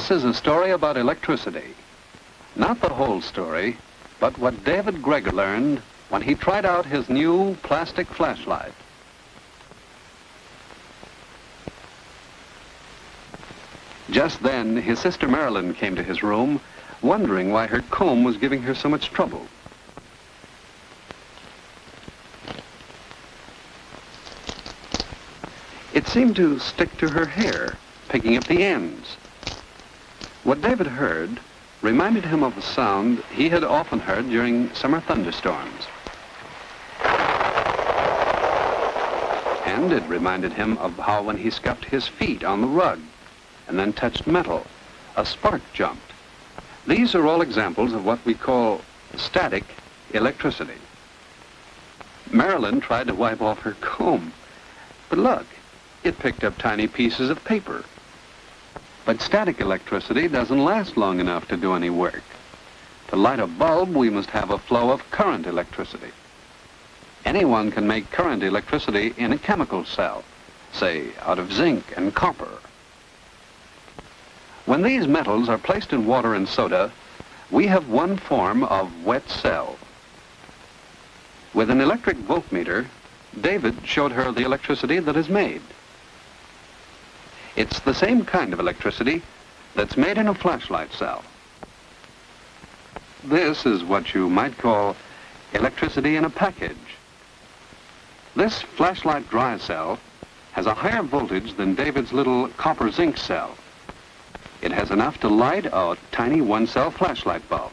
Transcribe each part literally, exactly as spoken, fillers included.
This is a story about electricity. Not the whole story, but what David Gregory learned when he tried out his new plastic flashlight. Just then, his sister Marilyn came to his room, wondering why her comb was giving her so much trouble. It seemed to stick to her hair, picking up the ends. What David heard reminded him of a sound he had often heard during summer thunderstorms. And it reminded him of how when he scuffed his feet on the rug and then touched metal, a spark jumped. These are all examples of what we call static electricity. Marilyn tried to wipe off her comb, but look, it picked up tiny pieces of paper. But static electricity doesn't last long enough to do any work. To light a bulb, we must have a flow of current electricity. Anyone can make current electricity in a chemical cell, say out of zinc and copper. When these metals are placed in water and soda, we have one form of wet cell. With an electric voltmeter, David showed her the electricity that is made. It's the same kind of electricity that's made in a flashlight cell. This is what you might call electricity in a package. This flashlight dry cell has a higher voltage than David's little copper zinc cell. It has enough to light a tiny one-cell flashlight bulb.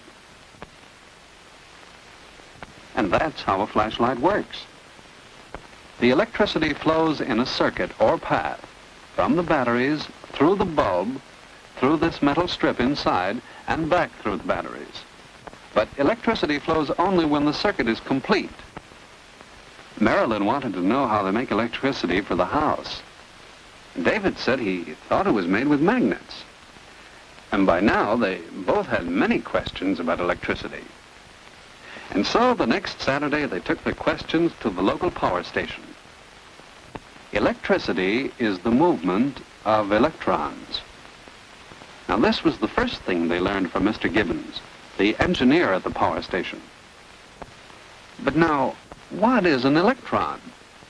And that's how a flashlight works. The electricity flows in a circuit or path from the batteries, through the bulb, through this metal strip inside, and back through the batteries. But electricity flows only when the circuit is complete. Marilyn wanted to know how they make electricity for the house. David said he thought it was made with magnets. And by now, they both had many questions about electricity. And so the next Saturday, they took their questions to the local power station. Electricity is the movement of electrons. Now, this was the first thing they learned from Mister Gibbons, the engineer at the power station. But now, what is an electron?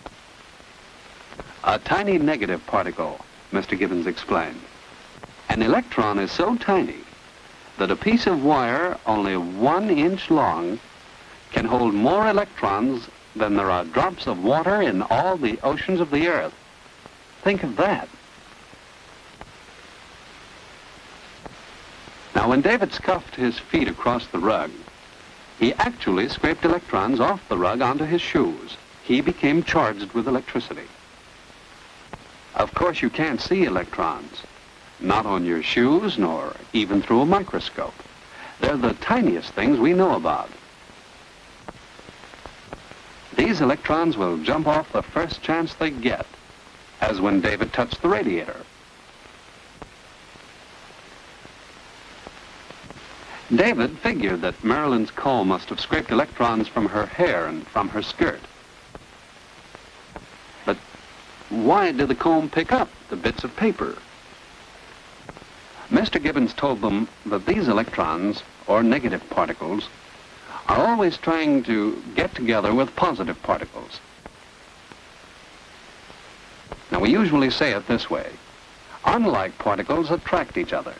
A tiny negative particle, Mister Gibbons explained. An electron is so tiny that a piece of wire only one inch long can hold more electrons than there are drops of water in all the oceans of the earth. Think of that. Now, when David scuffed his feet across the rug, he actually scraped electrons off the rug onto his shoes. He became charged with electricity. Of course, you can't see electrons, not on your shoes, nor even through a microscope. They're the tiniest things we know about. These electrons will jump off the first chance they get, as when David touched the radiator. David figured that Marilyn's comb must have scraped electrons from her hair and from her skirt. But why did the comb pick up the bits of paper? Mister Gibbons told them that these electrons, or negative particles, are always trying to get together with positive particles. Now, we usually say it this way: unlike particles attract each other.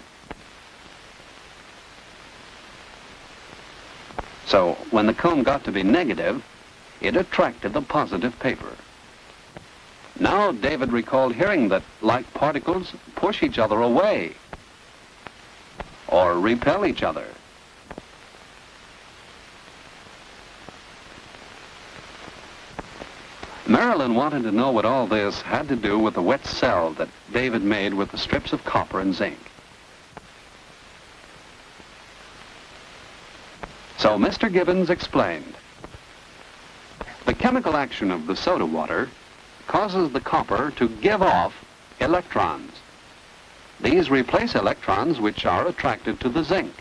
So, when the comb got to be negative, it attracted the positive paper. Now, David recalled hearing that like particles push each other away or repel each other. Marilyn wanted to know what all this had to do with the wet cell that David made with the strips of copper and zinc. So Mister Gibbons explained. The chemical action of the soda water causes the copper to give off electrons. These replace electrons which are attracted to the zinc.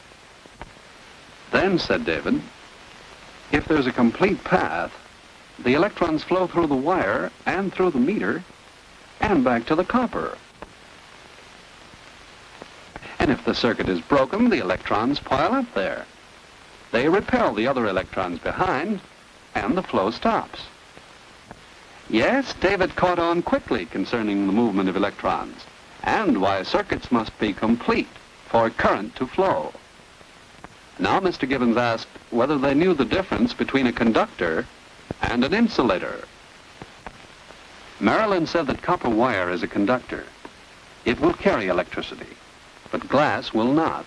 Then, said David, if there's a complete path, the electrons flow through the wire and through the meter and back to the copper. And if the circuit is broken, the electrons pile up there. They repel the other electrons behind, and the flow stops. Yes, David caught on quickly concerning the movement of electrons, and why circuits must be complete for current to flow. Now Mister Gibbons asked whether they knew the difference between a conductor and an insulator. Marilyn said that copper wire is a conductor. It will carry electricity, but glass will not.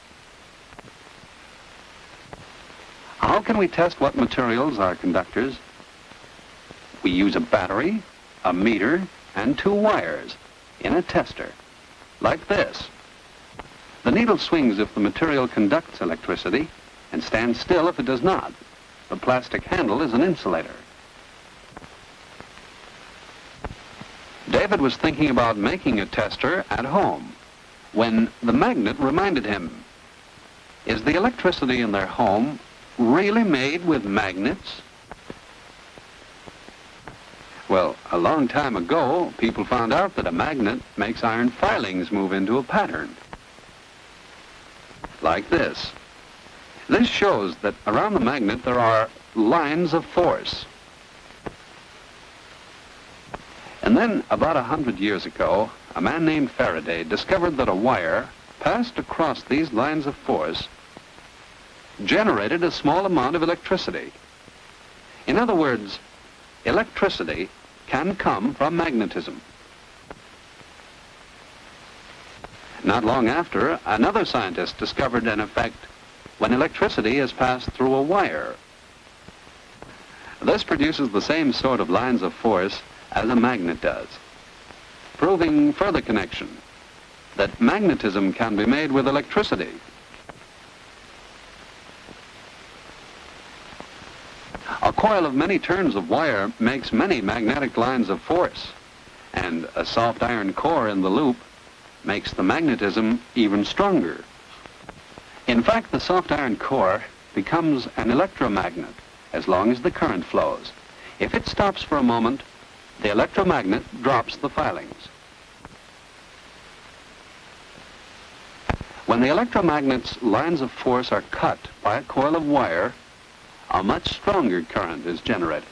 How can we test what materials are conductors? We use a battery, a meter, and two wires in a tester, like this. The needle swings if the material conducts electricity and stands still if it does not. The plastic handle is an insulator. David was thinking about making a tester at home when the magnet reminded him, is the electricity in their home really made with magnets? Well, a long time ago, people found out that a magnet makes iron filings move into a pattern, like this. This shows that around the magnet there are lines of force. And then, about a hundred years ago, a man named Faraday discovered that a wire passed across these lines of force generated a small amount of electricity. In other words, electricity can come from magnetism. Not long after, another scientist discovered an effect when electricity is passed through a wire. This produces the same sort of lines of force as a magnet does, proving further connection that magnetism can be made with electricity. A coil of many turns of wire makes many magnetic lines of force, and a soft iron core in the loop makes the magnetism even stronger. In fact, the soft iron core becomes an electromagnet as long as the current flows. If it stops for a moment, the electromagnet drops the filings. When the electromagnet's lines of force are cut by a coil of wire, a much stronger current is generated.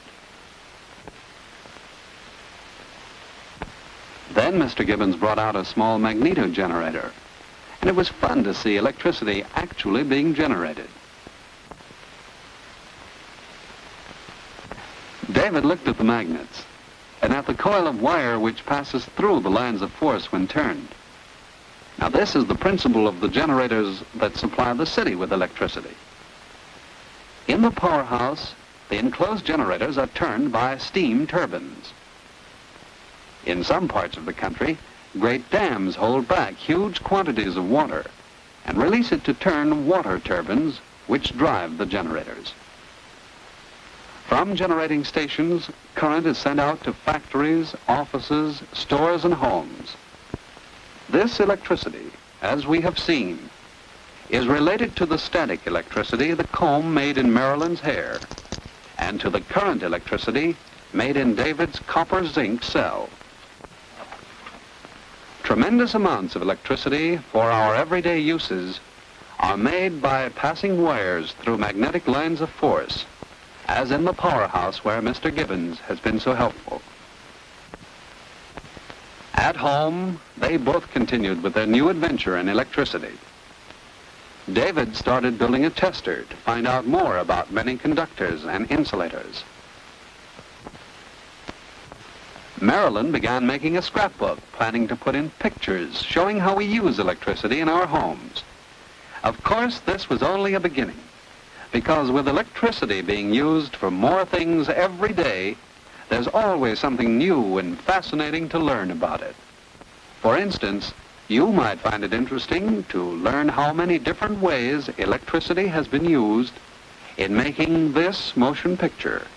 Then Mister Gibbons brought out a small magneto generator, and it was fun to see electricity actually being generated. David looked at the magnets and at the coil of wire which passes through the lines of force when turned. Now this is the principle of the generators that supply the city with electricity. In the powerhouse, the enclosed generators are turned by steam turbines. In some parts of the country, great dams hold back huge quantities of water and release it to turn water turbines which drive the generators. From generating stations, current is sent out to factories, offices, stores, and homes. This electricity, as we have seen, is related to the static electricity the comb made in Marilyn's hair, and to the current electricity made in David's copper zinc cell. Tremendous amounts of electricity for our everyday uses are made by passing wires through magnetic lines of force, as in the powerhouse where Mister Gibbons has been so helpful. At home, they both continued with their new adventure in electricity. David started building a tester to find out more about many conductors and insulators. Marilyn began making a scrapbook, planning to put in pictures showing how we use electricity in our homes. Of course, this was only a beginning, because with electricity being used for more things every day, there's always something new and fascinating to learn about it. For instance, you might find it interesting to learn how many different ways electricity has been used in making this motion picture.